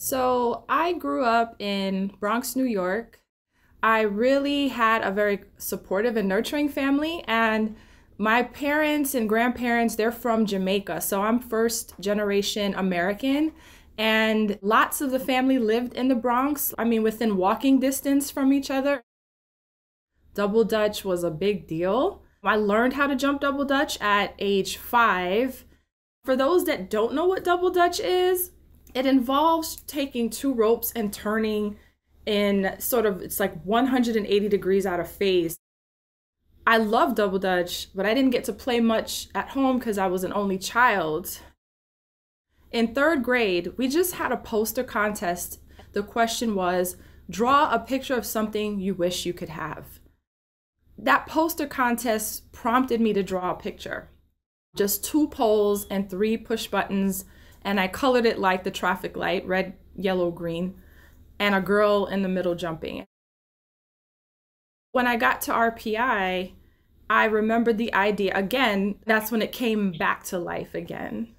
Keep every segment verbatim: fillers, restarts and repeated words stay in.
So I grew up in Bronx, New York. I really had a very supportive and nurturing family, and my parents and grandparents, they're from Jamaica. So I'm first generation American, and lots of the family lived in the Bronx. I mean, within walking distance from each other. Double Dutch was a big deal. I learned how to jump double Dutch at age five. For those that don't know what double Dutch is, it involves taking two ropes and turning in sort of, it's like one hundred eighty degrees out of phase. I love double Dutch, but I didn't get to play much at home because I was an only child. In third grade, we just had a poster contest. The question was, draw a picture of something you wish you could have. That poster contest prompted me to draw a picture. Just two poles and three push buttons, and I colored it like the traffic light, red, yellow, green, and a girl in the middle jumping. When I got to R P I, I remembered the idea again. That's when it came back to life again.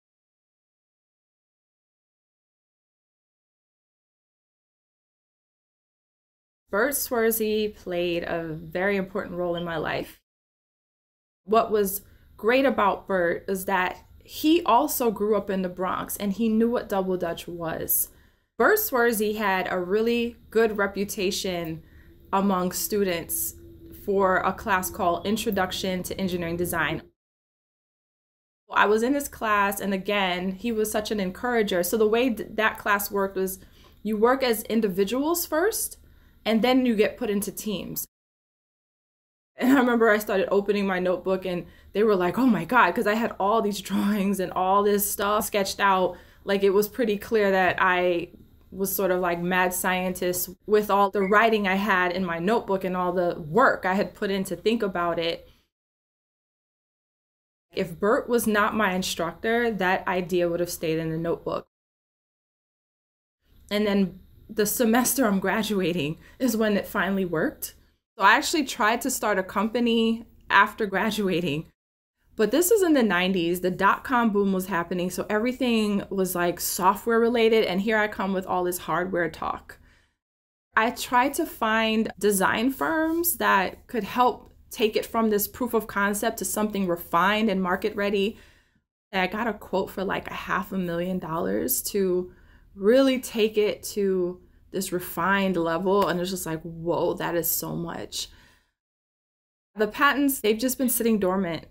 Burt Swersey played a very important role in my life. What was great about Burt is that he also grew up in the Bronx and he knew what double Dutch was. Burt Swersey had a really good reputation among students for a class called Introduction to Engineering Design. I was in his class, and again, he was such an encourager. So the way that class worked was you work as individuals first, and then you get put into teams. And I remember I started opening my notebook and they were like, oh my God, because I had all these drawings and all this stuff sketched out. Like, it was pretty clear that I was sort of like mad scientist with all the writing I had in my notebook and all the work I had put in to think about it. If Burt was not my instructor, that idea would have stayed in the notebook. And then the semester I'm graduating is when it finally worked. So I actually tried to start a company after graduating, but this was in the nineties. The dot-com boom was happening, so everything was like software related, and here I come with all this hardware talk. I tried to find design firms that could help take it from this proof of concept to something refined and market ready. I got a quote for like a half a million dollars to really take it to this refined level, and it's just like, whoa, that is so much. The patents, they've just been sitting dormant.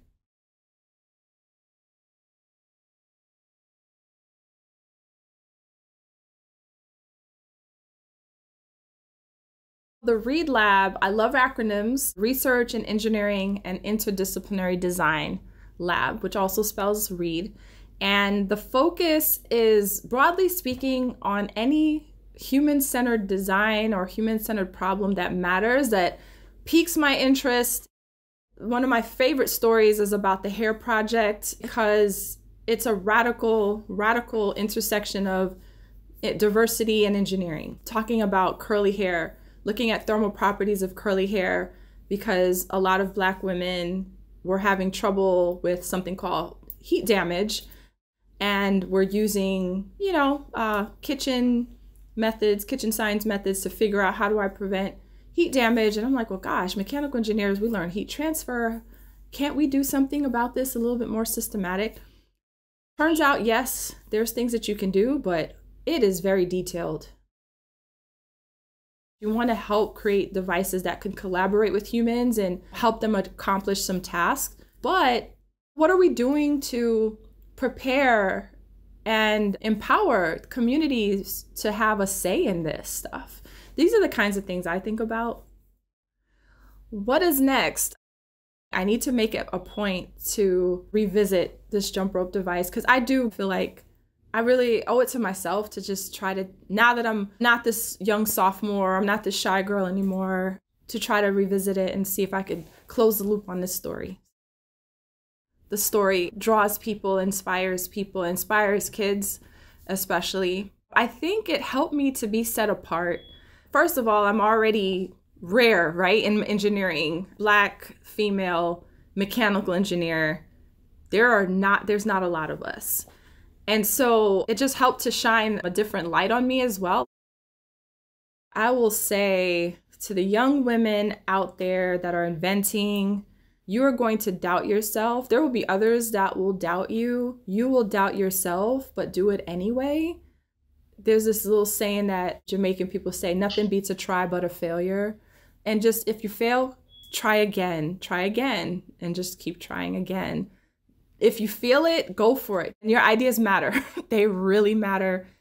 The Reid Lab, I love acronyms, Research in Engineering and Interdisciplinary Design Lab, which also spells Reid. And the focus is, broadly speaking, on any human-centered design or human-centered problem that matters, that piques my interest. One of my favorite stories is about the hair project, because it's a radical, radical intersection of diversity and engineering, talking about curly hair, looking at thermal properties of curly hair, because a lot of Black women were having trouble with something called heat damage, and we're using, you know, uh, kitchen methods, kitchen science methods to figure out how do I prevent heat damage. And I'm like, well, gosh, mechanical engineers, we learn heat transfer. Can't we do something about this a little bit more systematic? Turns out, yes, there's things that you can do, but it is very detailed. You want to help create devices that can collaborate with humans and help them accomplish some tasks. But what are we doing to prepare and empower communities to have a say in this stuff? These are the kinds of things I think about. What is next? I need to make it a point to revisit this jump rope device, because I do feel like I really owe it to myself to just try to, now that I'm not this young sophomore, I'm not this shy girl anymore, to try to revisit it and see if I could close the loop on this story. The story draws people, inspires people, inspires kids especially. I think it helped me to be set apart. First of all, I'm already rare, right, in engineering. Black, female, mechanical engineer. There are not, there's not a lot of us. And so it just helped to shine a different light on me as well. I will say to the young women out there that are inventing, you are going to doubt yourself. There will be others that will doubt you. You will doubt yourself, but do it anyway. There's this little saying that Jamaican people say, nothing beats a try but a failure. And just if you fail, try again, try again, and just keep trying again. If you feel it, go for it. And your ideas matter. They really matter.